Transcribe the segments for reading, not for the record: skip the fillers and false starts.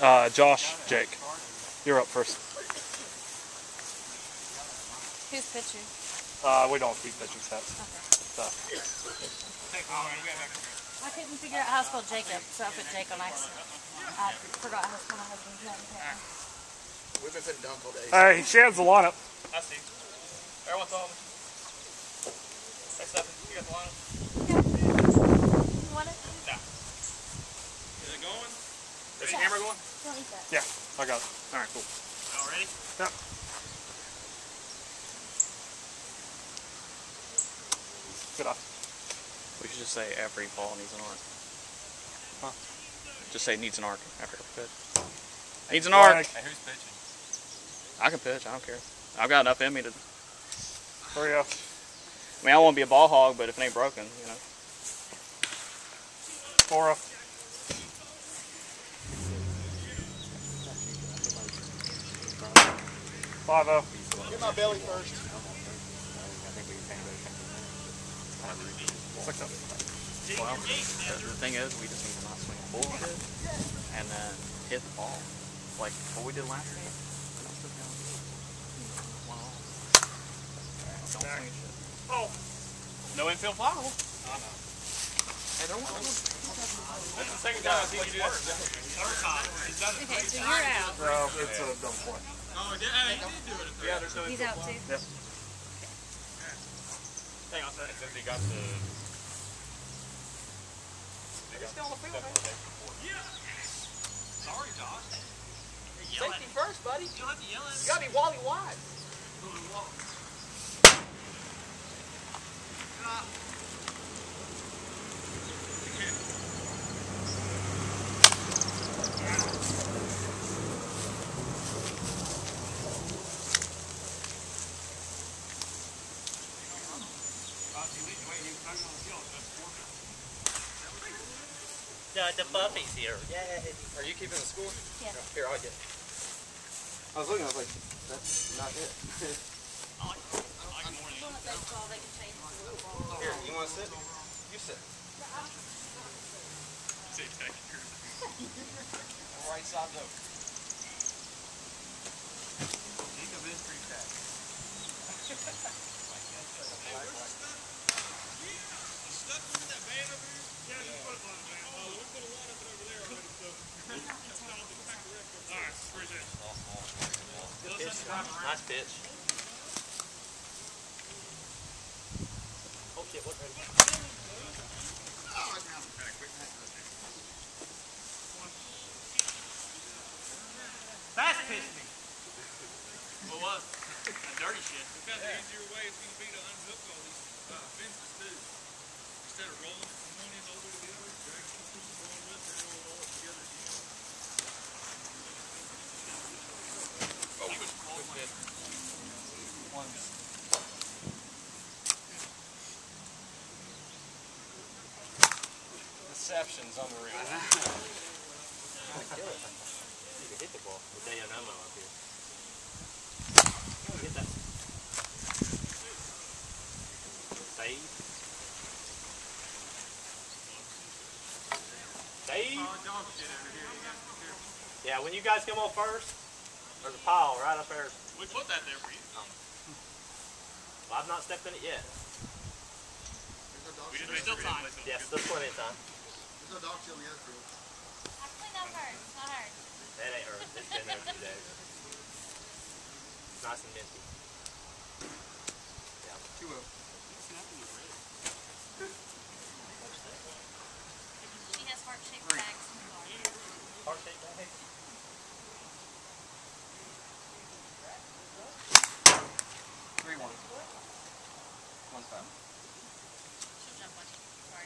Josh, Jake. You're up first. Who's pitching? We don't keep pitching stats. Okay. So. I couldn't figure out how to spell Jacob, so I put Jake on accident. I forgot how to spell my husband's name. We've been putting dunk all day. Alright, she has the lineup. I see. Everyone's home. Hey, Stephen, you got the lineup? You want it? No. Is it going? Is the camera going? Don't eat that. Yeah, I got it. Alright, cool. All ready? Yep. Good off. We should just say every ball needs an arc. Huh? Just say needs an arc after every pitch. Needs an arc. Hey, who's pitching? I can pitch. I don't care. I've got enough in me to. 3-0. I mean, I won't be a ball hog, but if it ain't broken, you know. 4-0. 5-0. Get my belly first. 6-0. Well, the thing is, we just need to not swing bullshit and then hit the ball. Like what we did last game. Don't swing shit. Oh. No infield fly. Oh, no. Hey, they're one. That's the second time I've seen you do that. Third time. He's done it. Okay, so you're out. No, it's a dumb play. Oh, yeah, he did do it. Yeah, there's no He's infield out fly. too. Yep. Hang on a second. Since he got the... He's still on the field, man. Yeah. Sorry, Josh. Safety first, buddy. You don't have to yell at him. You gotta be Wally wide. Yeah, the puppy's here. Yay. Are you keeping the score? Yeah. Here, I'll get it. I was looking, I was like, that's not it. Here, you want to sit? You sit. Right side's open. Jacob is pretty fast. Nice pitch. Oh shit, what ready? Fast pitch me. What was? That dirty shit. We've got an easier way it's going to be to unhook all these fences too. Instead of rolling from one end over to the other, drag some pieces along with it and roll it all together again. Oh, he was close. Deception's unreal. You can hit the ball with Dayanamo up here. Get that. Save. Save. Yeah, when you guys come on first, there's a pile right up there. We put that there for you. Well, I've not stepped in it yet. There's still time. Yes, there's plenty of time. There's no dog chill in the outfield. Actually, not hers. Not hers. That ain't hers. It's been there 2 days. It's nice and minty. Yeah. 2-0. She has heart-shaped bags. Heart-shaped bag. 3-1. 1-5. She'll jump on you. Sorry.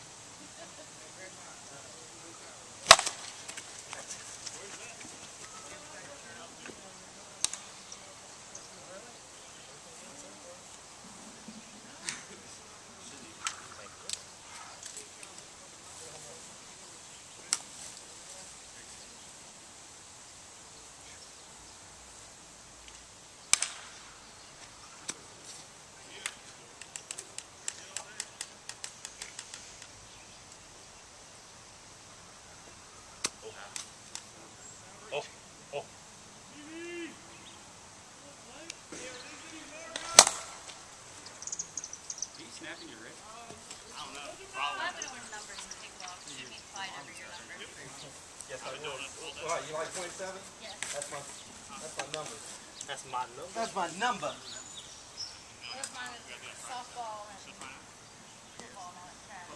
Yes, I I've been will. doing it all day. What, you like 27? Yes. That's my number. That's my number. That's my number. Where's mine is softball and football and all that crap.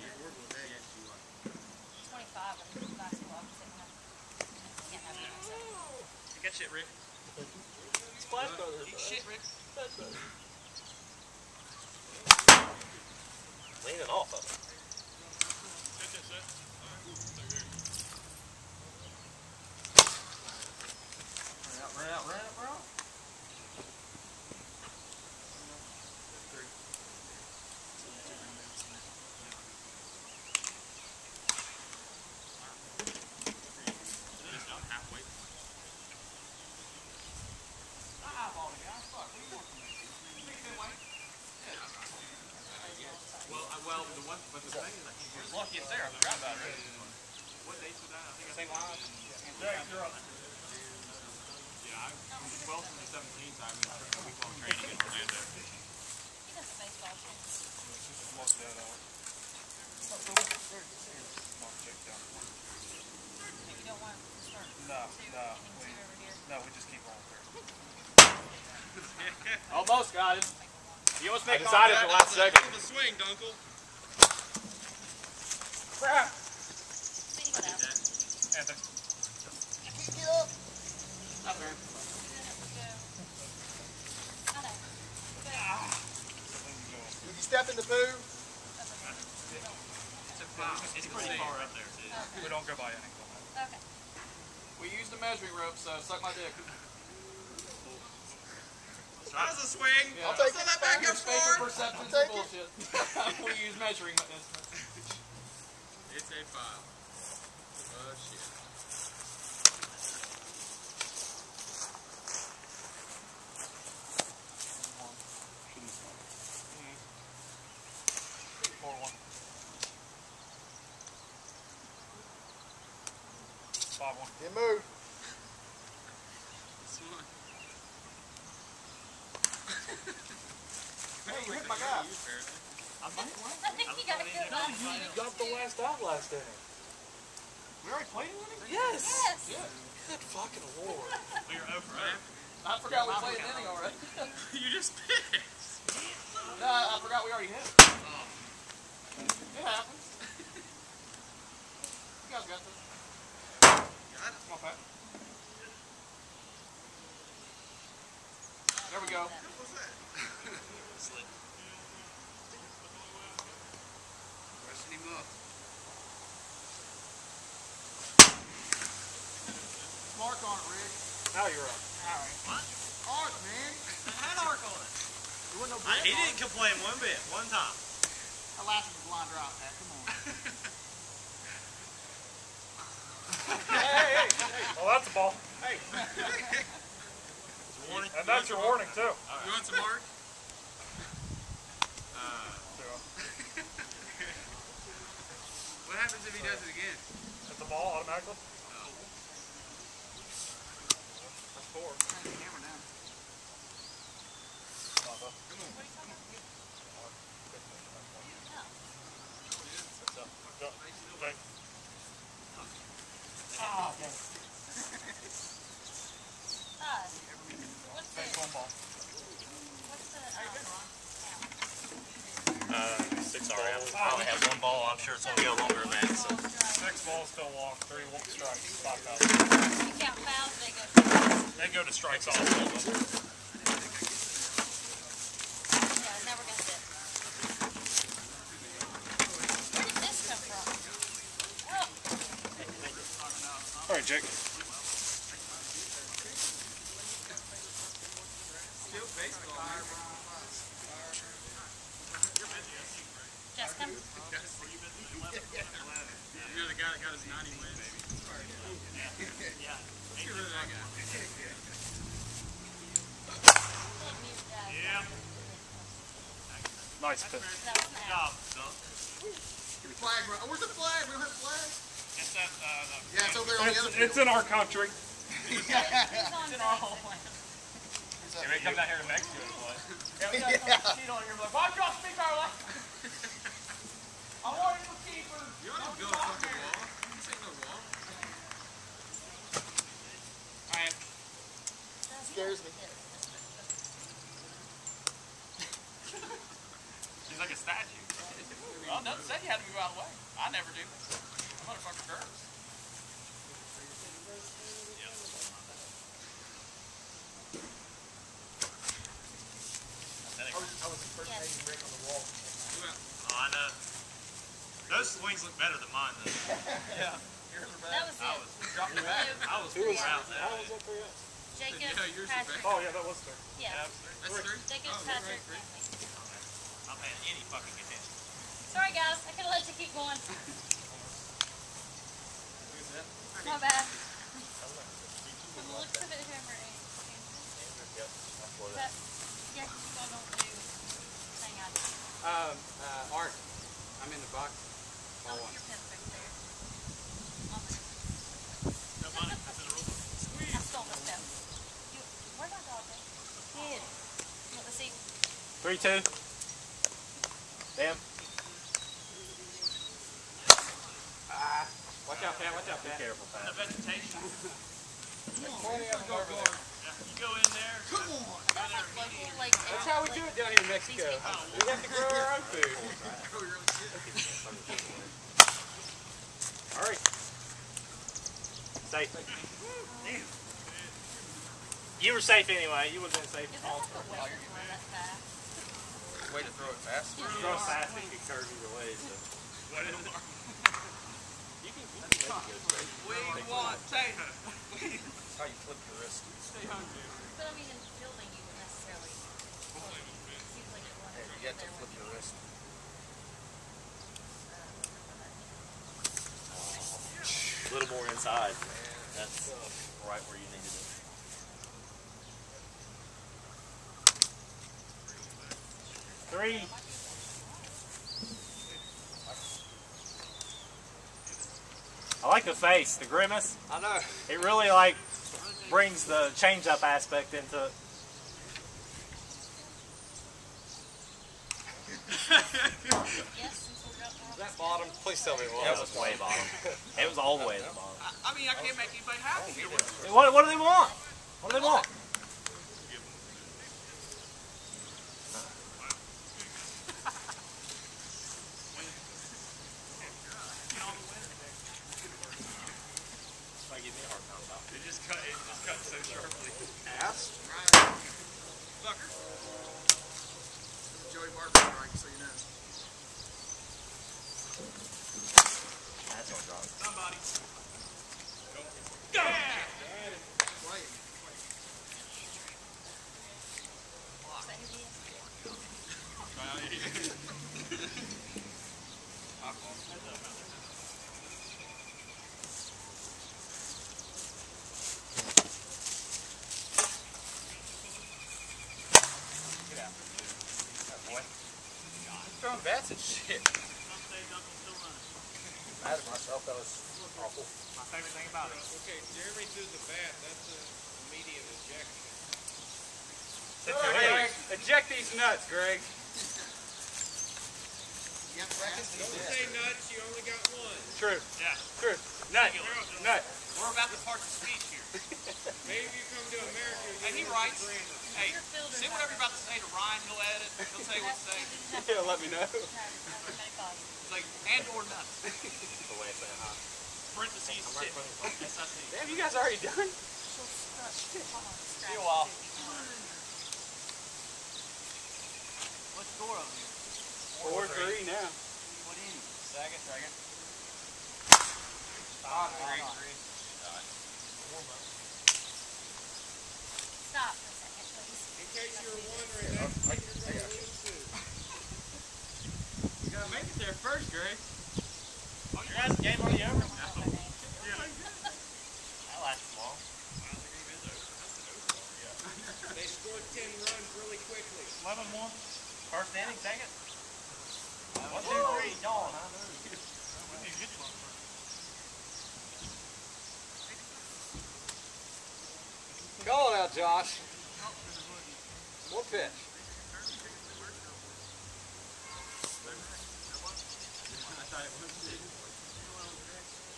25 and basketball. Can't have it myself. You got shit, Rick. Splash Brothers. Eat shit, Rick. Splash Brothers. Leaning off of it. That's it, set. Run out, bro. Halfway. Well, but the thing is, I think you're lucky it's there. I forgot about it. What dates was that? I think same line. Yeah, you're up. Yeah, from the 12th to the 17th, I mean, a week-long training in Orlando. He does the baseball shit. Smoke that out. Smoke check down. You don't want to start. No. Over here. No, we just keep on through. Almost got him. You almost I made decided contact. the last second. The swing, Dunkel. Crap! See, you go down. Anthony. Up there. Did you step in the poo? It's pretty far up there, too. We don't go by any. Okay. We used the measuring rope, so suck my dick. That was a swing. Yeah. I'll take Throw that back Your up spatial far. perception's Take it. bullshit. We use measuring instruments. It's a foul. Oh, shit. Get moved. Hey, you hit my guy. I think you got a good one. You got the last out last inning. We already played with him? Yes! Yes. Good fucking lord. We were 0 for 0. I forgot we played an inning already. You just pitched. No, I forgot we already hit. Oh. It happens. You guys got this. Got it. Come on, Pat. There we go. What was that? Slip. Rushing him up. Mark on it, Rick. Now you're up. Alright. What? Arc, man. I had arc on it. You wouldn't know He didn't complain one bit, one time. That last one was a blind drop, Pat. Come on. Hey! Well, that's a ball. Hey. Warning. And that's your warning, too. You want some mark? What happens if he does it again? It's a ball automatically? That's 4. Turn the camera down. Okay. Ah, okay. What's Take the, one ball. what's the, 6 RF. I only have 1 ball. I'm sure it's going to go longer than that. So. 6 balls still long. 3 strikes. 5 fouls. you count fouls, they go to, They go to strikes also. yeah, I never got that. Where did this come from? Oh, All right, Jake. Still baseball. Jessica? You're the guy that got his 90 wins. Yeah. Let's get rid of that guy. Yeah. Nice pitch. That was an out. Flag run. Where's the flag? We don't have a flag? It's that, Yeah, it's over there on the other It's in our country. He's on base. He may come down here to Mexico to play. Yeah, we got some shit on here. Like, why don't y'all speak our language? I want it for keepers. You ought to build a fucking wall. This ain't no wall. scares me. She's like a statue. Well, it doesn't say you had to move out of the way. I never do. That motherfucker curves. I was impersonating Rick on the wall. Oh, I know. Those swings look better than mine, though. Yeah. That was I it. was dropping back. I was Who was proud of How that. was that for you? Jacob, Yeah, yours is Patrick. Oh, yeah, that was there. Yeah. That's three. Jacob, Patrick, Natalie. I'm paying any fucking attention. Sorry guys, I could have let you keep going. My bad. From the looks of it, whoever it is. That, yeah, because you all don't do the thing I do. Art. I'm in the box. Oh, your pen's right there. On the, No money. That's in the rule book. I stole this pen. Where'd my dog go? Hid. Let me see. 3-2. Damn. Watch out, Pat. Watch out, Be Pat. careful, The Pat. vegetation. Plenty of them over there. Yeah, you go in there. Come on. That's like local, like, That's how we do it down here in Mexico. We have to grow our own food. Hurry. Safe. You were safe anyway. You would have been safe. Is that like a way to throw that fast? Way to throw it fast. Throw fast, it could curve either way. So. What is it? You can make it good. We want tape. That's how you flip your wrist. Stay hungry. But I mean, in building, you wouldn't necessarily. Seems like you want to You get have to there flip when your you. wrist. A little more inside. That's right where you needed it. Three. I like the face, the grimace. I know. It really like brings the change-up aspect into it. Yes, since we're up Is that bottom? Please tell me it was. That was way bottom. It was all the way at the bottom. I mean, I can't make anybody happy here with it. What do they want? What do they want? Might give me a hard time about it. It just cut so sharply. Ass? Fucker. Joey Barber strike, so you know. That's gonna drop. Somebody. Is that who he is? Throwing bats and shit. Mad at myself, that was awful. My favorite thing about it. Okay, Jeremy threw the bat. That's an immediate ejection. Greg, eject these nuts, Greg. Don't say nuts. You only got one. True. Yeah. True. Nut. Nut. We're about to part the speech here. Maybe if you come to America, you And he get writes, random. hey, say whatever you're about to say to Ryan, he'll edit, he'll tell you what to say. Yeah, let me know. It's like, and or nuts. The way it's saying, huh? Parentheses, shit. SIC. Damn, you guys already done? See See you a while. What score on you? 4-3 now. What inning? Second. Stop for a second, please. In case you were wondering, that's what you're going to lose to. You gotta make it there first, Greg. Oh, your guys' game already over? That lasted long. They scored 10 runs really quickly. 11-1. First inning, second. 1, 2, 3, Dawn. I know. Call it out, Josh. One pitch.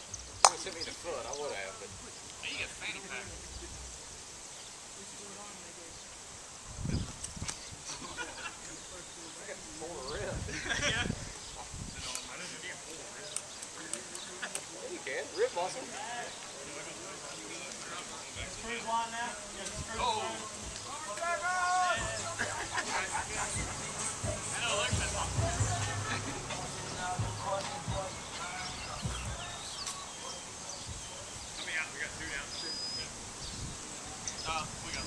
If it hit me in the foot, I would have, but You get fanny pack. Pull the rib. Yeah. Yeah, you can. Rib muscle. Cruise line now? Yeah, just cruise line. I know, look at that. How many out? We got 2 down. We got 2.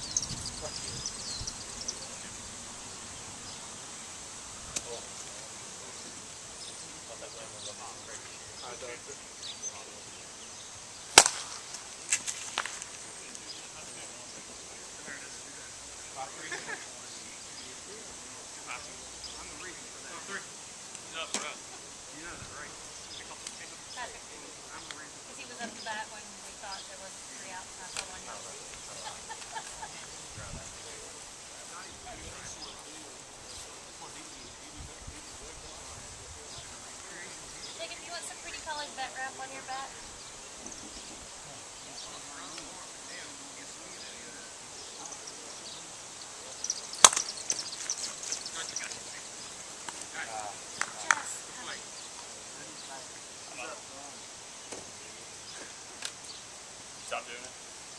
I'm the reason for that. 3. He's up for us. You know that, right? Patrick. Because he was up the bat when we thought there was 3 outs, and I told him no. Jacob, you want some pretty colored bat wrap on your bat? Stop doing it.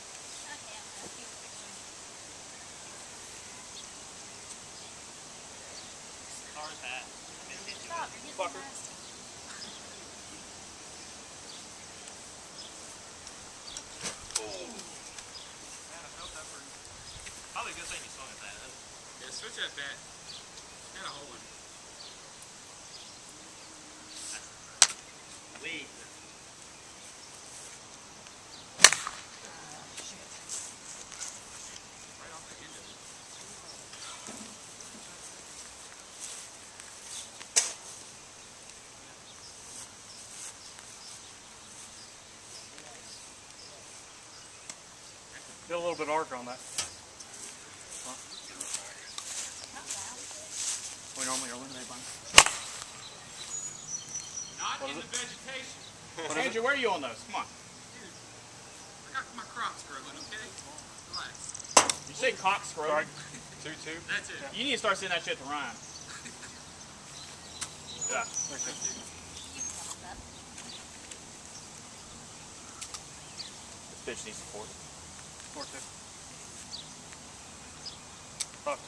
Hard hat. Stop, you're getting nasty. Man, I felt that pretty. Probably a good thing you swung at that. Yeah, switch that bat. Got a hole in it. Wait. Right off the end of it. Get a little bit of arc on that. We normally eliminate by. Not in the vegetation. Andrew, where are you on those? Come on. I got my crops growing, okay? Relax. You say cock scroll. Right. 2-2. That's it. You need to start saying that shit to Ryan. Yeah. There's it. This bitch needs support. 4-2. 5-2.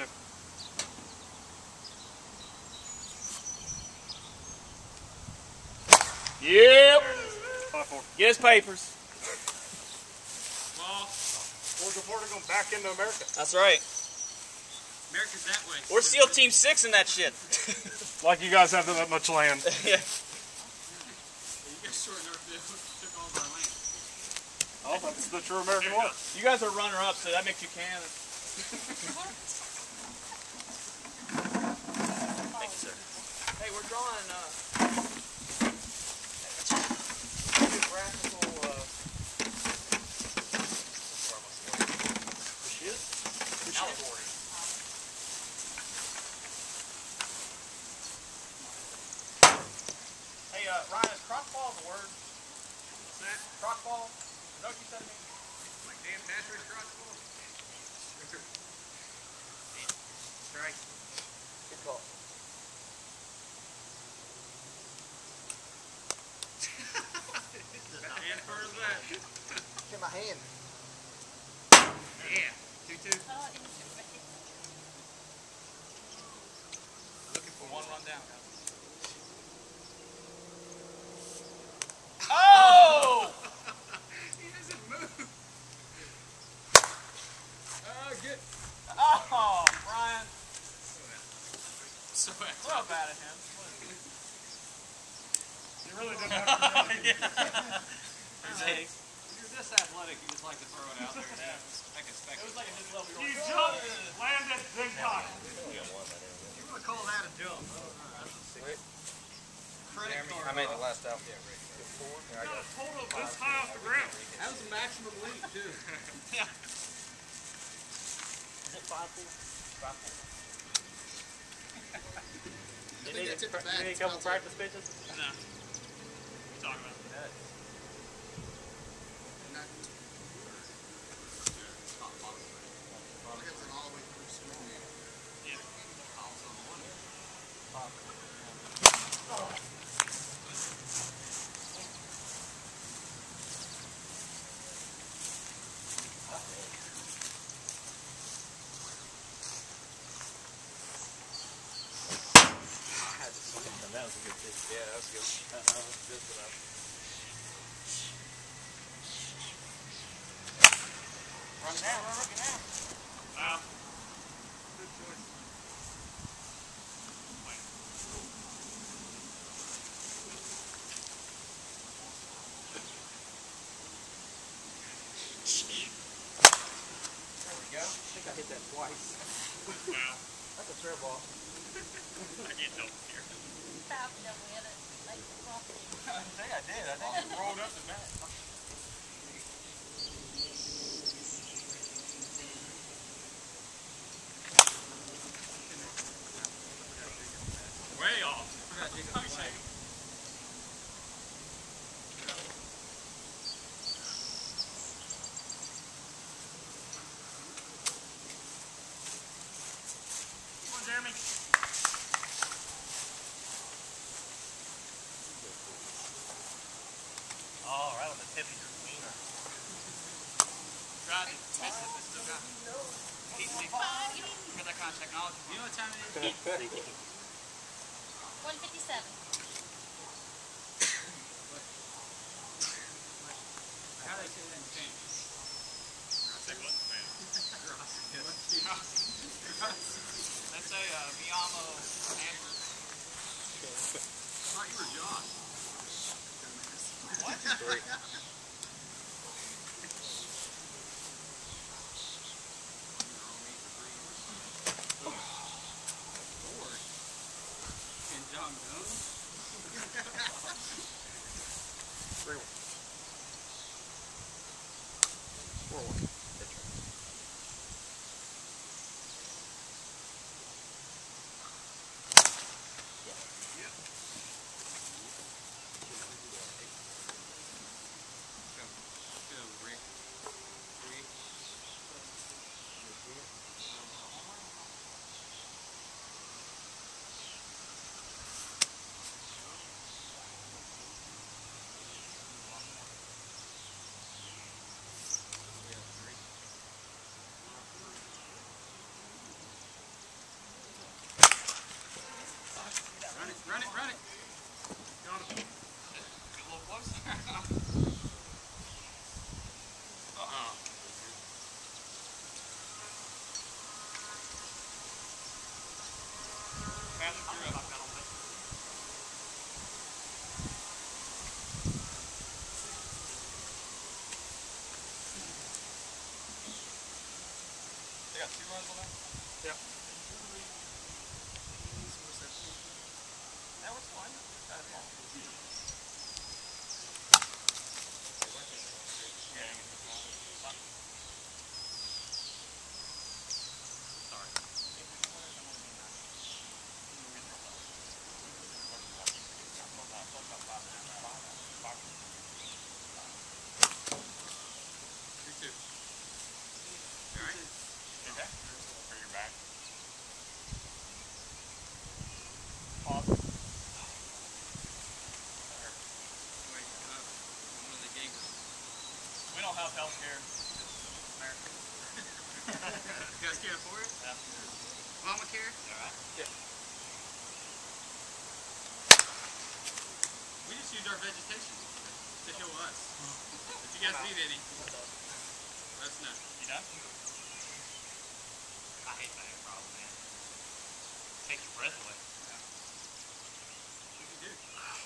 Yep. 5-4. Get his papers. Well, We're going back into America. That's right. America's that way. We're SEAL Team 6 in that shit. Like you guys have that much land. Yeah. You guys short enough to took all of our land. Oh, that's the true American way. You guys are runner-up, so that makes you can. Thank you, sir. Hey, we're drawing geographical allegory. Hey, Ryan, is crockball the word? What's that? Crockball? Is that what you said to me? Like Dan Patrick crossbow? Strike. Good call. And first that. Get my hand. Yeah. 2-2. Oh, instant ready. Looking for one run down, guys. Oh! He doesn't move. Good. Oh, Brian. So Throw it at him. You really didn't have to. Hey. When you're this athletic, you just like to throw it out there and make a It spectacle. was like a his level. You jumped, landed, then caught. You want to call that a jump? Credit card. I made the last out. You got a total this high off the ground. That was the maximum leap, too. Yeah. Is it 5-4? 5-4. I think that's it for You need a couple practice pitches? No. You talking about that? Yeah. Also, the one. was good. Good for that. Run it down, run it down. Wow. Good choice. There we go. I think I hit that twice. Wow. That's a fair ball. I get double here. Stop, double hit it. Like, well, I think I did. I think it rolled up the bat. Way off. Come on, Jeremy. Oh, right on the tip of your wiener. Tried to miss it, but still got it. Heat seeking. You got that kind of technology. You know what time it is? Heat seeking. 157. How do they say that in Spanish? Say what, man? Let's say, mi amo Andrew. I thought you were Josh. What? 3. Kim Jong-un? 3-1. 4-1. Run it, run it. Got him. Get a little closer. They got 2 runs on that? Yep. That was fun. That was fun. We don't have health care. America. You guys can't afford it? Yeah. Obamacare? Alright. We just use our vegetation to heal us. If you guys need any, let us know. You done? I hate that problem, man. Take your breath away. What do you do?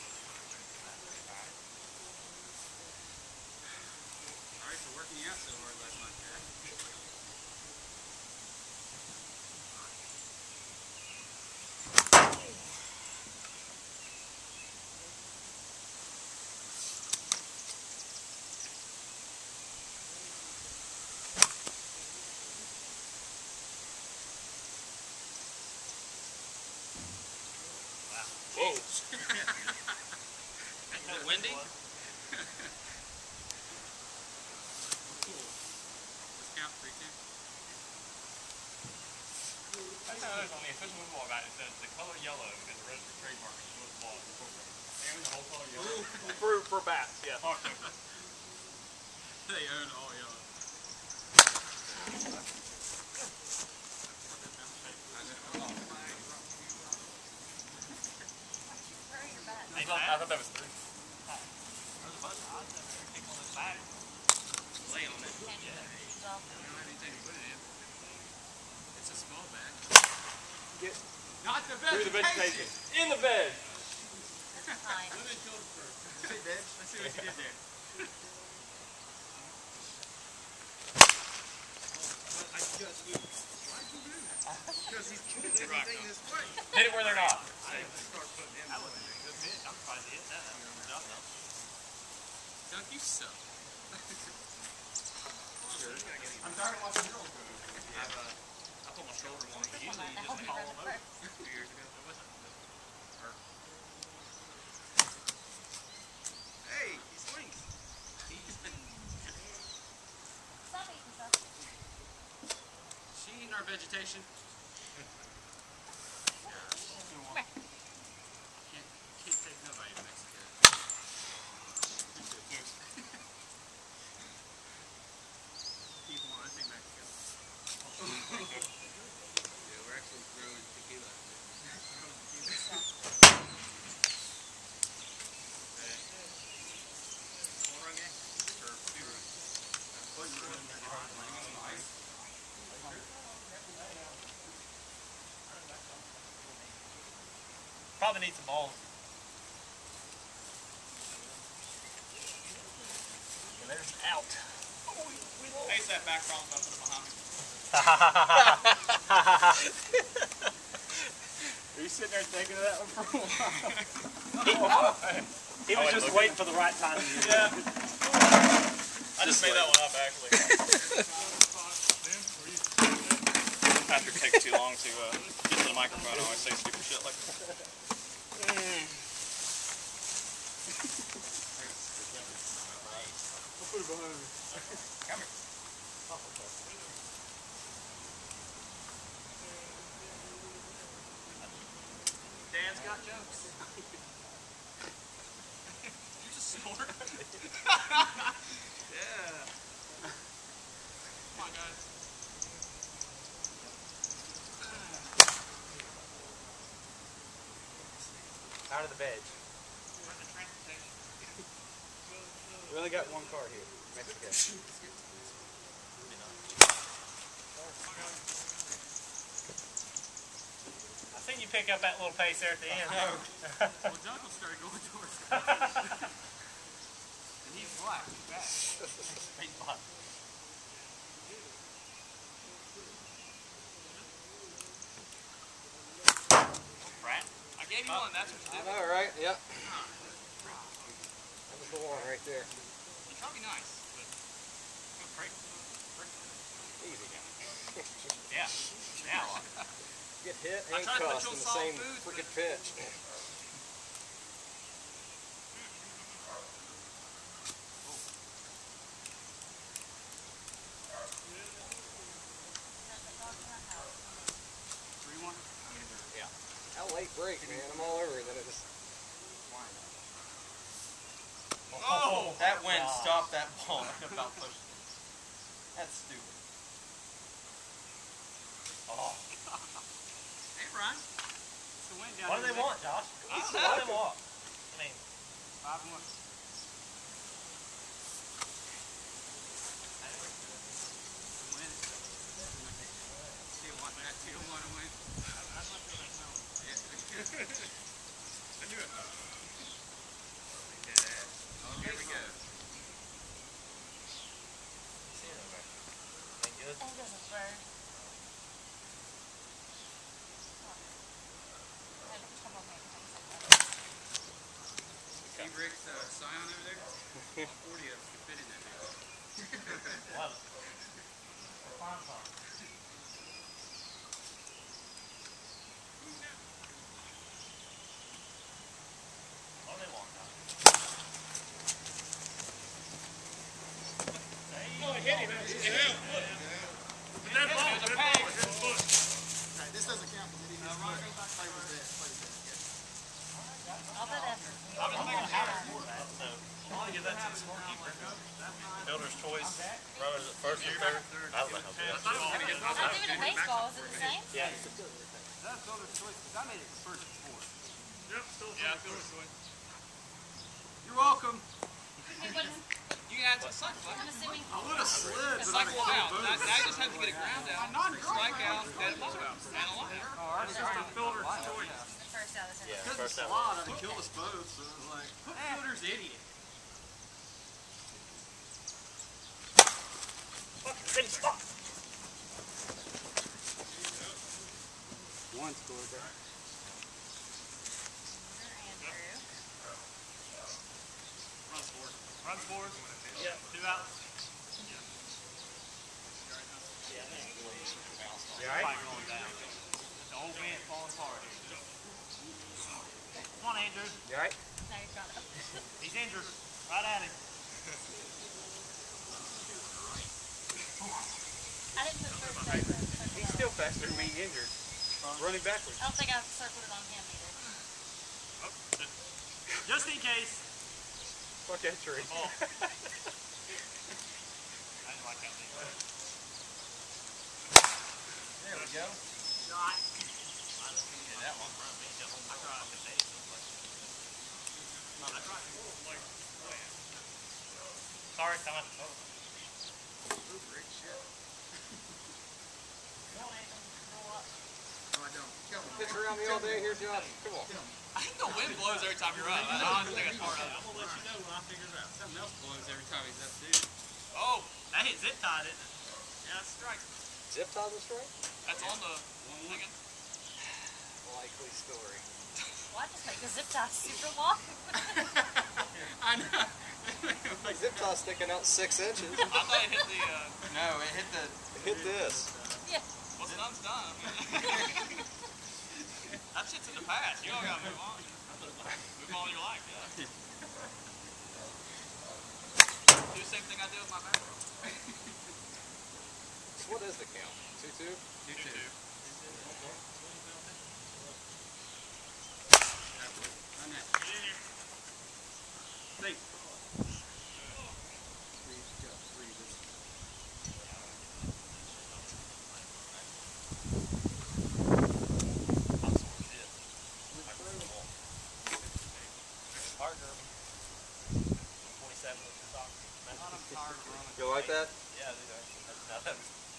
Sorry for working you out so hard last night, Jack. Whoa. Is it windy? Cool. Let's count 3, 2. I think on the official football guide it says the color yellow is the registered trademark of the ball incorporated. And the whole color yellow. For bats, yeah. Okay. They own all yellow. Throw your bat. Hey, Not the Through the vegetation. vegetation. In the veg. Fine. Let me shoulder first. Let's see what you did there. I just moved. Why'd you do that? Because he's putting everything this way. Hit it where they're not. I didn't start putting him. That was a good hit. I'm surprised he hit that. That was a good job, though. Dunk, you suck. I'm tired of watching girls go. I put my shoulder on it. Usually you just call them over. 2 years ago. It wasn't. Hey, he swings. Stop eating stuff. She eating our vegetation. Come here. Can't take nobody to Mexico. Keep one, I think Mexico. Yeah, we're actually growing tequila. One-run game? Or two-run? Probably need some balls. And there's out. Hey, it's that back problem, so I put it behind me. Are you sitting there thinking of that one for a while? He was just waiting for the right time to use it. Yeah. I just made that one up, actually. Patrick takes too long to get to the microphone. I always say stupid shit like that. I'll put it behind me. Come here. Dad's got jokes. You just snort. Yeah. Come on, guys. Out of the veg. We're in the transportation. We only got one car here. Mexico. I seen you pick up that little pace there at the end. Well, Duncan started going towards us. And he's black. He's back. He's black. Rat. I gave you one, that's what you I did. know, right? Yep. That was the one right there. You try to be nice, but go crazy. Easy. Yeah. Now. Get hit I and tried to put cussed you in on the soft same foods, freaking pitch. How late break, man. I'm all over it. Then it just. Oh, That wind stopped that ball. I about pushed it. That's stupid. Oh. Hey, Ryan. It's the wind down What do here they in want, Josh? I What don't do know. they want? I mean, 5-1. The wind. See you want that 2-1 to win. I knew it. Oh, here we go. ain't good. That doesn't burn. See Rick's Scion over there? All 40 of us could fit in that bitch. Love it. Fine song. What do they want, Josh? Oh, he hit him. Yeah, look. But that ball, that ball was his foot. Right, this doesn't count because it is. Play with that. Play with that. I'll bet after. I was thinking how to score that, so I want to give that to the scorekeeper. Builder's choice. Runners at first or third. I don't know. I thought it was going to get I do it in baseball. Is it the same? Yeah. That's Builder's choice because I made it the first before. Yep, still yeah, I feel it. You're welcome. Hey, what is You can it's a cycle. I'm assuming. I would have slid, but cycle out. Now you just have to get a ground out, strike out, and a line out. It's just a fielder's choice. The first out of the Yeah, Couldn't first out. slide, I'd kill us both, so it was like, hook fielder's idiot. One scored there. Andrew. Run scores. Yeah, 2 outs. You alright? Fight going down. The whole band falling apart here. Come on, Andrew. You alright? Now you've got it. He's injured. Right at him. I didn't put first base in. He's still faster than being injured. Running backwards. I don't think I've circled it on him either. Just in case. Fuck that tree. Oh. I didn't like that lead. There we go. Shot. Yeah, that one. Sorry, come on. Great shit. Come on, Nathan. Roll up. No, I don't. Kill him. Pitch around me all day, here's your option. Come on. I think the wind blows every time you're up. I don't think it's part of it. I'm gonna let you know when I figure it out. Something else blows every time he's up, dude. Oh, that hit zip tied, didn't it? Yeah, that's strike. Zip tie the strike? That's on the thing. Likely story. Why just make the zip tie super long? I know. Like zip tie sticking out 6 inches. I thought it hit the, no, it hit the... Hit this. Yeah. What's done's done. That shit's in the past. You all gotta move on. Move on in your life, yeah. Do the same thing I did with my back. So what is the count? 2-2? 2-2. Hey. You like that? Yeah, dude.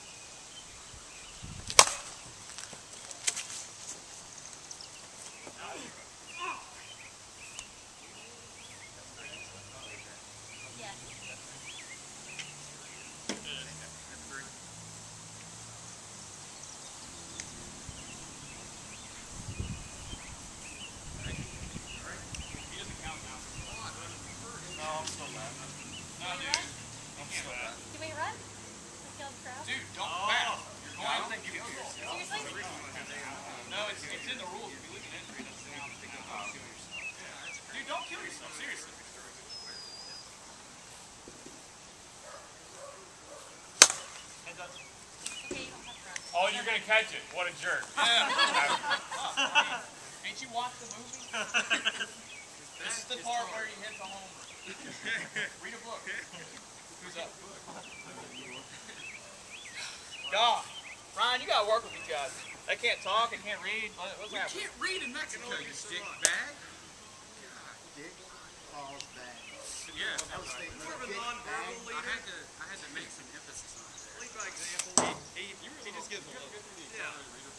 Yeah. No, I'm still mad. No, dude. I'm still mad. Can we run? Kill the crowd? Dude, don't foul. You're going to kill yourself. Seriously? No, it's in the rules. If you leave an injury, that's the only thing you don't kill yourself. Dude, don't kill yourself. Seriously. Heads up. Okay, you don't have to run. Oh, you're gonna catch it. What a jerk. Ain't you watched the movie? This is the part where he hits a homer. Read a book. Who's up? God. Ryan, you gotta work with these guys. They can't talk, they can't read. What's happening? Can't read in Mexico, you dick bag. Dick, balls, bag. Yeah. That was statement. More of a non-verbal leader. I had to make some emphasis on it there. Lead by example. He just gives a little. Yeah.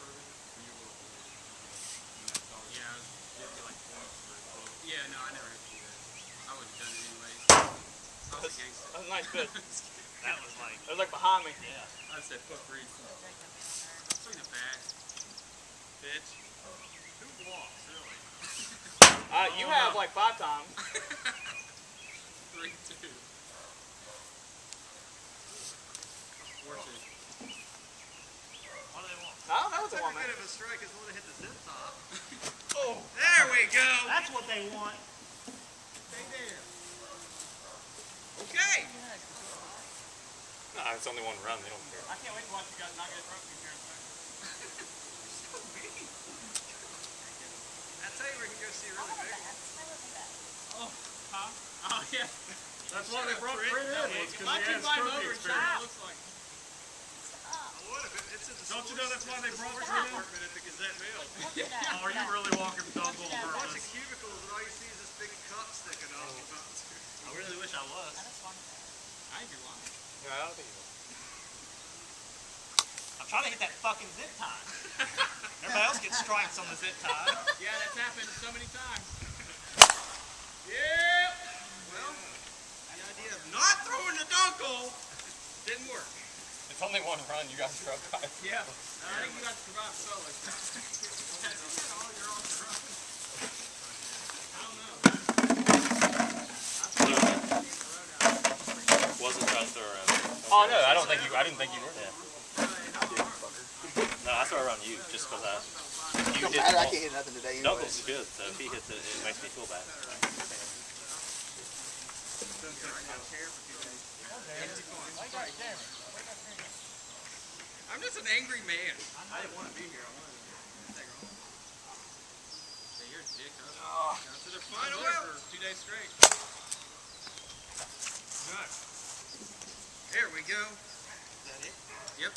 Yeah, no, I never had to do that. I would have done it anyways. I was a gangster. That was a nice pitch. That was like. It was like behind me. Yeah. I said, fuck Reed. Swing it back. Bitch. Who blocks, really? You have like 5 times. 3-2. 4-2. What do they want? No, that was a Took a 1 man. bit of a strike as one that hit the zip top. Oh. There we go. That's what they want. Stay there. Okay. No, it's only 1 run. They don't care. I can't wait to watch you guys not get rugby here in a second. I tell you where you can go see a really big one. Oh, huh? Oh, yeah. That's why they brought Fred in. If I can climb over and shot, it looks like. It's in the Don't you know that's why they brought Fred in? At the Gazette Mail. Oh, are you really walking for dog on A bunch of cubicles and all you see is this big cup sticking off. I really wish I was. I just wanted that. I think you're lying. No, I don't think you will. I'm trying to hit that fucking zip tie. Everybody else gets strikes on the zip tie. Yeah, that's happened so many times. Yep. Well, the idea of not throwing the dunk goal didn't work. It's only one run. You guys drove by. Yeah. I think you got to survive solo. You're on the run. I don't know. Wasn't trying to throw around. Oh no, I didn't think you were. Yeah. No, I throw around you just because you hit I can't hit nothing today anyway. Knuckles is good, so if he hits it, it makes me feel bad. I'm just an angry man. I didn't want to be here. I wanted to take her home. Hey, you're a dick, huh? Got to their final for 2 days straight. Good. There we go. Is that it? Yep.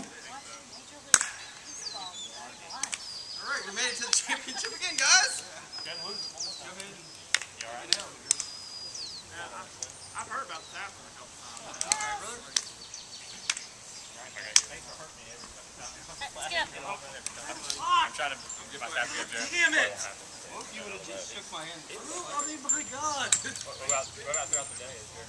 All right, we made it to the championship again, guys. Go ahead. You alright? I've heard about this happening a couple times. Yes. Brother? Let's get up. I'm trying to get my tap here, Jared. Damn it! Well, if you would have just shook my hand. Oh, I mean, my God! What about throughout the day? Is there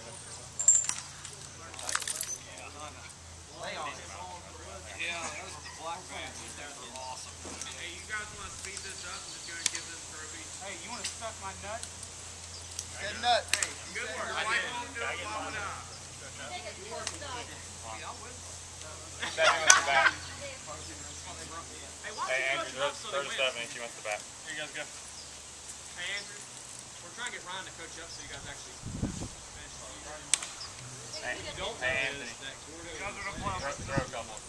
Lay on it. Yeah, those are the black fans. They're awesome. Hey, you guys want to speed this up and just go and give them trophies? Hey, you want to suck my nut? Head nut. Hey, good work. Wipe on, do it, mom and I. Take it close enough. Stephanie wants the bat. Hey, why Hey, don't you Andrew, coach them up so throw they to win? Stephanie. She wants the bat. Here you guys go. Hey, Andrew, we're trying to get Ryan to coach up so you guys actually finish the season. Hey, Don't hey, is Anthony. that Gordo Throw a couple.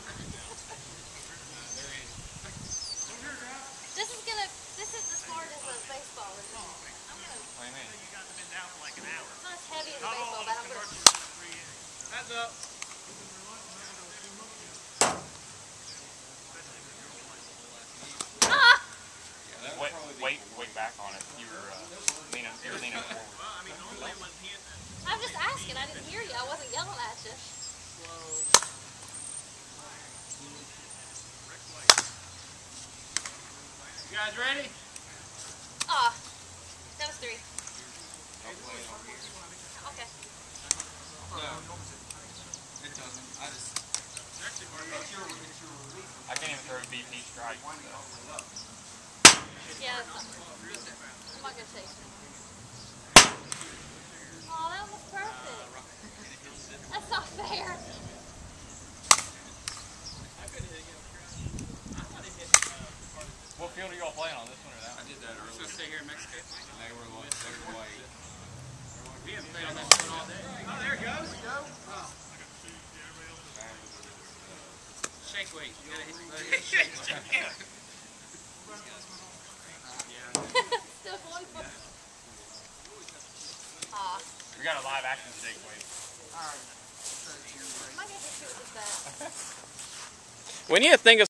This is the smartest of baseball. I'm gonna. What do you mean? You guys have been down for like an hour. It's not as heavy as a baseball bat. I'm gonna. Heads up. Ah! Wait back on it. You were leaning forward. Well, I mean, normally when he hits that I'm just asking. I didn't hear you. I wasn't yelling at you. You guys ready? Ah, that was 3. Okay. No. It doesn't. I just. I can't even throw a BP strike. Yeah, that's not. I'm not gonna say anything. Oh, that was perfect. That's not fair. What field are y'all playing on, this one or that? I did that earlier. Just stay here in Mexico. They were white. We haven't played on that field all day. Oh, there it goes. Oh. Shake weight. You gotta hit the shake weight. Still going for it. Ah. We got a live action shake weight. I'm not gonna hit you with this bat. We need to think of